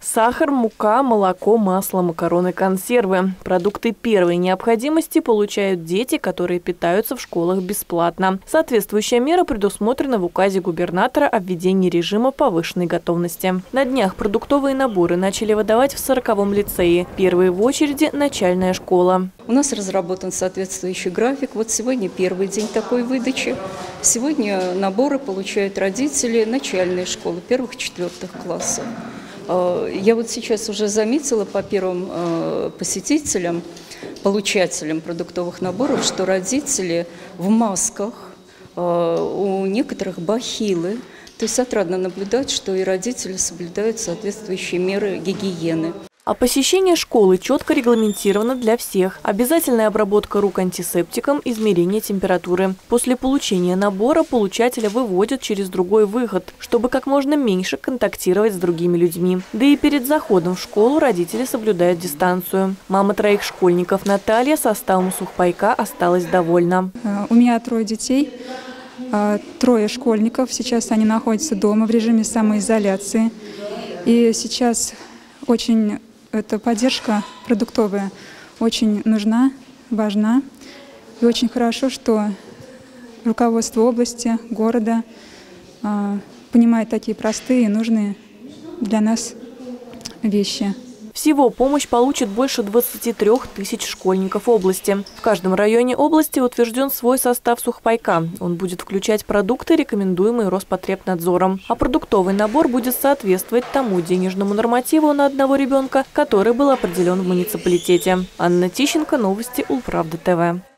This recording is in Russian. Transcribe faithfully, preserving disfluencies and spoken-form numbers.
Сахар, мука, молоко, масло, макароны, консервы. Продукты первой необходимости получают дети, которые питаются в школах бесплатно. Соответствующая мера предусмотрена в указе губернатора о введении режима повышенной готовности. На днях продуктовые наборы начали выдавать в сороковом лицее. Первые в очереди – начальная школа. У нас разработан соответствующий график. Вот сегодня первый день такой выдачи. Сегодня наборы получают родители начальной школы, первых-четвертых классов. Я вот сейчас уже заметила по первым посетителям, получателям продуктовых наборов, что родители в масках, у некоторых бахилы. То есть отрадно наблюдать, что и родители соблюдают соответствующие меры гигиены. А посещение школы четко регламентировано для всех. Обязательная обработка рук антисептиком, измерение температуры. После получения набора получателя выводят через другой выход, чтобы как можно меньше контактировать с другими людьми. Да и перед заходом в школу родители соблюдают дистанцию. Мама троих школьников Наталья составом сухпайка осталась довольна. У меня трое детей, трое школьников. Сейчас они находятся дома в режиме самоизоляции. И сейчас очень... Эта поддержка продуктовая очень нужна, важна. И очень хорошо, что руководство области, города э, понимает такие простые и нужные для нас вещи. Всего помощь получит больше двадцати трёх тысяч школьников области. В каждом районе области утвержден свой состав сухпайка. Он будет включать продукты, рекомендуемые Роспотребнадзором. А продуктовый набор будет соответствовать тому денежному нормативу на одного ребенка, который был определен в муниципалитете. Анна Тищенко, новости Улправда ТВ.